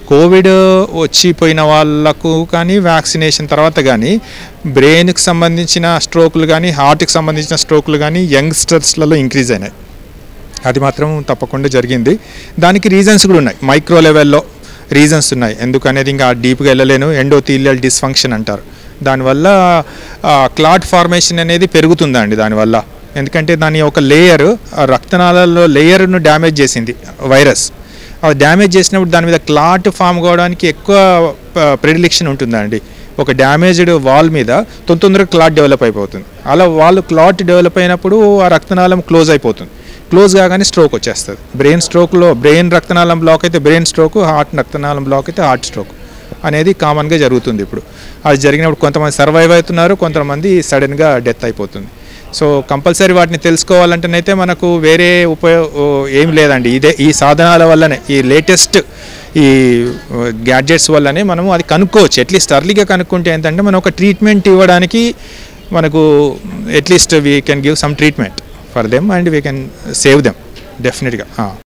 Covid వచ్చిపోయిన వాళ్ళకు కానీ vaccination తర్వాత కానీ బ్రెయిన్కి సంబంధించిన స్ట్రోకులు కానీ హార్ట్కి సంబంధించిన స్ట్రోకులు కానీ యంగ్స్టర్స్లలో ఇంక్రీజ్ అయినాయి. అది మాత్రం తప్పకుండా జరిగింది. దానికి రీజన్స్ కూడా ఉన్నాయి, మైక్రో లెవెల్లో రీజన్స్ ఉన్నాయి. ఎందుకనేది ఇంకా డీప్గా వెళ్ళలేను. ఎండోథీలియల్ డిస్ఫంక్షన్ అంటారు. దానివల్ల క్లాట్ ఫార్మేషన్ అనేది పెరుగుతుందండి. దానివల్ల ఎందుకంటే దాని ఒక లేయర్ రక్తనాళాల్లో లేయర్ను డ్యామేజ్ చేసింది వైరస్. అది డ్యామేజ్ చేసినప్పుడు దాని మీద క్లాట్ ఫామ్ కావడానికి ఎక్కువ ప్రెడిలిక్షన్ ఉంటుందండి. ఒక డ్యామేజ్డ్ వాల్ మీద తొందరగా క్లాట్ డెవలప్ అయిపోతుంది. అలా వాళ్ళు క్లాట్ డెవలప్ అయినప్పుడు ఆ రక్తనాళం క్లోజ్ అయిపోతుంది. క్లోజ్ కాగానే స్ట్రోక్ వచ్చేస్తుంది. బ్రెయిన్ రక్తనాళం బ్లాక్ అయితే బ్రెయిన్ స్ట్రోక్, హార్ట్ రక్తనాళం బ్లాక్ అయితే హార్ట్ స్ట్రోక్ అనేది కామన్గా జరుగుతుంది. ఇప్పుడు అది జరిగినప్పుడు కొంతమంది సర్వైవ్ అవుతున్నారు, కొంతమంది సడన్గా డెత్ అయిపోతుంది. సో కంపల్సరీ వాటిని తెలుసుకోవాలంటేనైతే మనకు వేరే ఏం లేదండి. ఈ సాధనాల వల్లనే, ఈ లేటెస్ట్ ఈ గ్యాడ్జెట్స్ వల్లనే మనము అది కనుక్కోవచ్చు. అట్లీస్ట్ అర్లీగా కనుక్కుంటే ఏంటంటే మనం ఒక ట్రీట్మెంట్ ఇవ్వడానికి మనకు at least we can give some treatment for them and we can save them డెఫినెట్గా.